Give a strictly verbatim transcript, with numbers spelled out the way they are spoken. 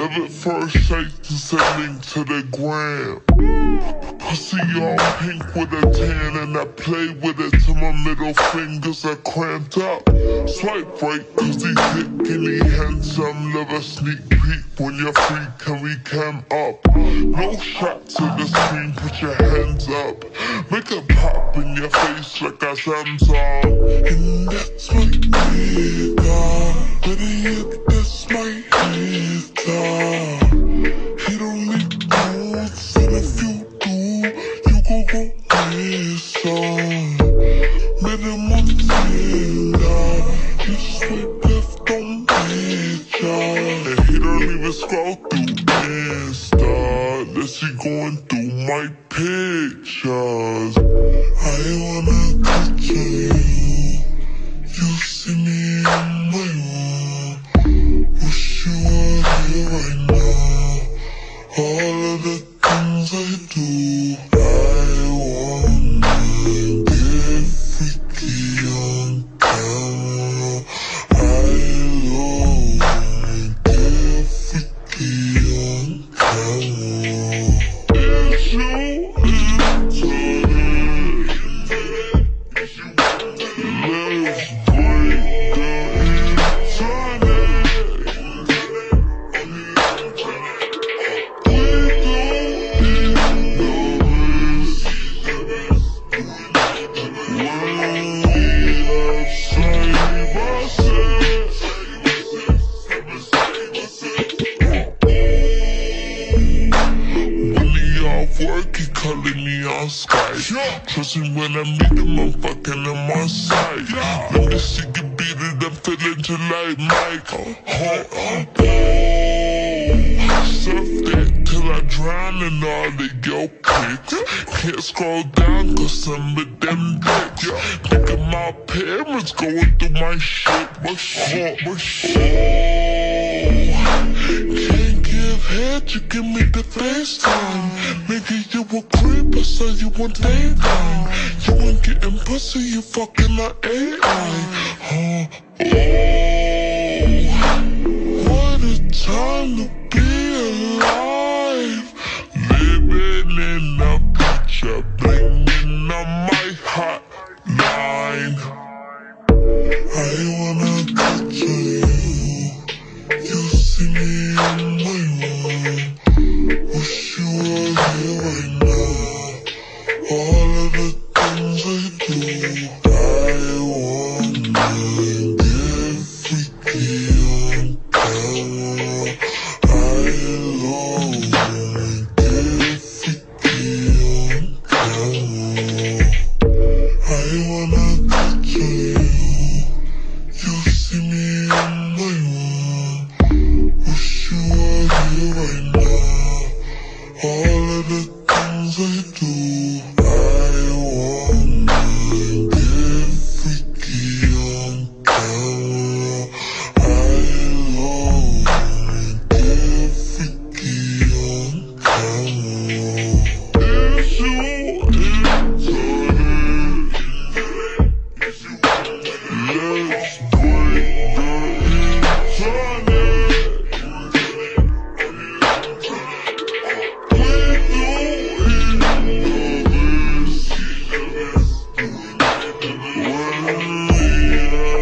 Love at first sight to sending to the gram. Pussy all pink with a tan, and I play with it till my middle fingers are cramped up. Swipe right cause he's thick and he handsome. Love a sneak peek when you're free, can we cam up? No shot to the screen, put your hands up. Make a pop in your face like a Samsung. And that's my nigga. Better yet, that's my nigga. He don't need notes, and if you do, you gon' go missing. Met him on Tinder, he swipe left on picture, and he don't even scroll through Insta unless he going through my pictures. I wanna touch you, you see me in my room. Wish you were here right now. All of the things I do, I wanna get freaky on camera. I wanna get freaky on camera. Is you into it? Let's break the work, he calling me on Skype. Trust me when I meet him, I'm fucking him on sight. Let me see you beat it, I'm feeling just like Mike. Oh, oh, oh. Surf that till I drown in all of your pics. Can't scroll down cause some of them dicks. Think of my parents going through my shit. My shit, my shit. Can't give head, you give me the FaceTime. Nigga, you a creep, I saw you on daytime. You ain't getting pussy, you fucking an A I. Oh, oh, what a time to be alive. Living in a picture, blinging on my hotline. I wanna touch you, you see me in my room.